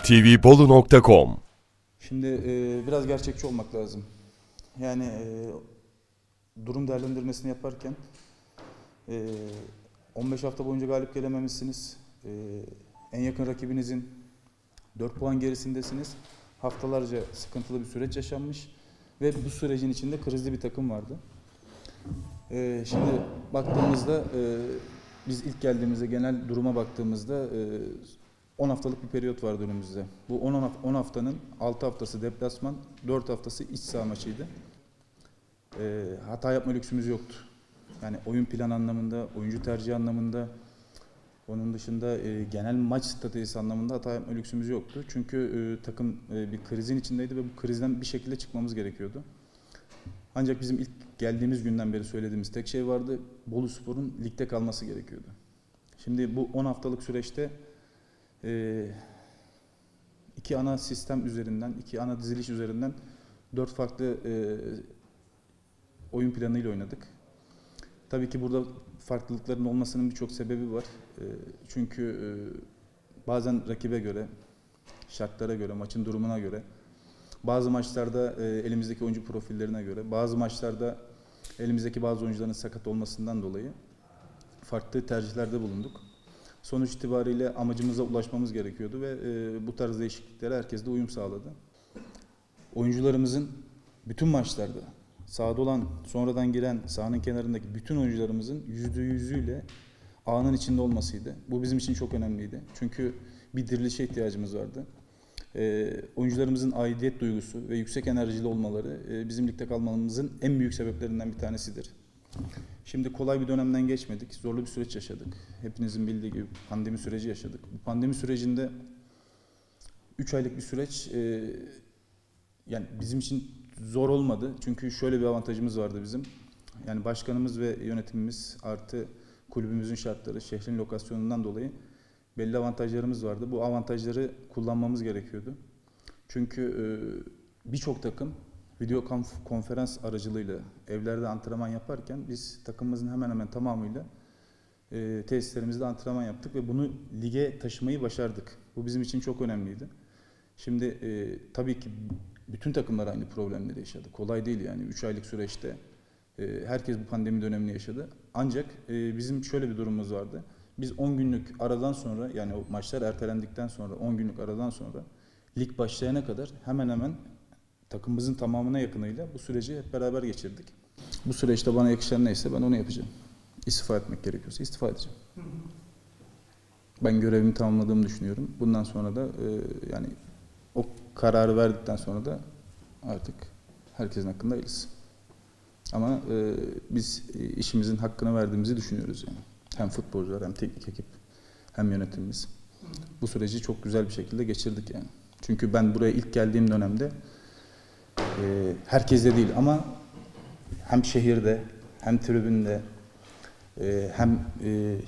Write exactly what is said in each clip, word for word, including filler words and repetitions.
t v bolu nokta com. Şimdi e, biraz gerçekçi olmak lazım. Yani e, durum değerlendirmesini yaparken e, on beş hafta boyunca galip gelememişsiniz. E, en yakın rakibinizin dört puan gerisindesiniz. Haftalarca sıkıntılı bir süreç yaşanmış ve bu sürecin içinde krizli bir takım vardı. E, şimdi baktığımızda e, biz ilk geldiğimizde genel duruma baktığımızda e, on haftalık bir periyot vardı önümüzde. Bu on haftanın altı haftası deplasman, dört haftası iç saha maçıydı. E, hata yapma lüksümüz yoktu. Yani oyun plan anlamında, oyuncu tercihi anlamında, onun dışında e, genel maç stratejisi anlamında hata yapma lüksümüz yoktu. Çünkü e, takım e, bir krizin içindeydi ve bu krizden bir şekilde çıkmamız gerekiyordu. Ancak bizim ilk geldiğimiz günden beri söylediğimiz tek şey vardı. Boluspor'un ligde kalması gerekiyordu. Şimdi bu on haftalık süreçte e, iki ana sistem üzerinden, iki ana diziliş üzerinden dört farklı e, oyun planıyla oynadık. Tabii ki burada farklılıkların olmasının birçok sebebi var. E, çünkü e, bazen rakibe göre, şartlara göre, maçın durumuna göre, bazı maçlarda e, elimizdeki oyuncu profillerine göre, bazı maçlarda elimizdeki bazı oyuncuların sakat olmasından dolayı farklı tercihlerde bulunduk. Sonuç itibariyle amacımıza ulaşmamız gerekiyordu ve e, bu tarz değişikliklere herkes de uyum sağladı. Oyuncularımızın bütün maçlarda sahada olan, sonradan giren, sahanın kenarındaki bütün oyuncularımızın yüzde yüzüyle ağının içinde olmasıydı. Bu bizim için çok önemliydi. Çünkü bir dirilişe ihtiyacımız vardı. E, oyuncularımızın aidiyet duygusu ve yüksek enerjili olmaları e, bizim ligde kalmamızın en büyük sebeplerinden bir tanesidir. Şimdi kolay bir dönemden geçmedik, zorlu bir süreç yaşadık. Hepinizin bildiği gibi pandemi süreci yaşadık. Bu pandemi sürecinde üç aylık bir süreç e, yani bizim için zor olmadı. Çünkü şöyle bir avantajımız vardı bizim. Yani başkanımız ve yönetimimiz artı kulübümüzün şartları, şehrin lokasyonundan dolayı belli avantajlarımız vardı. Bu avantajları kullanmamız gerekiyordu. Çünkü e, birçok takım video konferans aracılığıyla evlerde antrenman yaparken biz takımımızın hemen hemen tamamıyla e, tesislerimizde antrenman yaptık ve bunu lige taşımayı başardık. Bu bizim için çok önemliydi. Şimdi e, tabii ki bütün takımlar aynı problemleri yaşadı. Kolay değil yani üç aylık süreçte e, herkes bu pandemi dönemini yaşadı. Ancak e, bizim şöyle bir durumumuz vardı. Biz on günlük aradan sonra yani o maçlar ertelendikten sonra on günlük aradan sonra lig başlayana kadar hemen hemen takımımızın tamamına yakınıyla bu süreci hep beraber geçirdik. Bu süreçte bana yakışan neyse ben onu yapacağım. İstifa etmek gerekiyorsa istifa edeceğim. Ben görevimi tamamladığımı düşünüyorum. Bundan sonra da e, yani o kararı verdikten sonra da artık herkesin hakkında hayırlısı. Ama e, biz işimizin hakkını verdiğimizi düşünüyoruz yani. Hem futbolcular hem teknik ekip hem yönetimimiz. Bu süreci çok güzel bir şekilde geçirdik yani. Çünkü ben buraya ilk geldiğim dönemde e, herkesle değil ama hem şehirde hem tribünde e, hem e, e,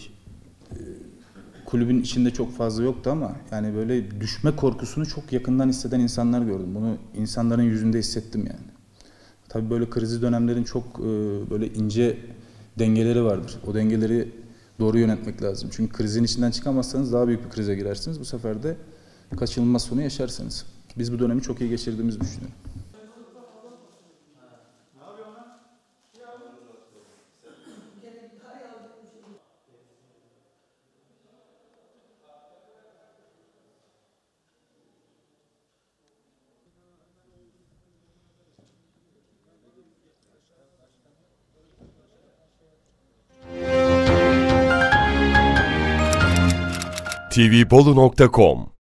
kulübün içinde çok fazla yoktu ama yani böyle düşme korkusunu çok yakından hisseden insanlar gördüm. Bunu insanların yüzünde hissettim yani. Tabii böyle krizi dönemlerin çok e, böyle ince dengeleri vardır. O dengeleri doğru yönetmek lazım. Çünkü krizin içinden çıkamazsanız daha büyük bir krize girersiniz. Bu sefer de kaçınılmaz sonu yaşarsınız. Biz bu dönemi çok iyi geçirdiğimizi düşünüyorum. t v bolu nokta com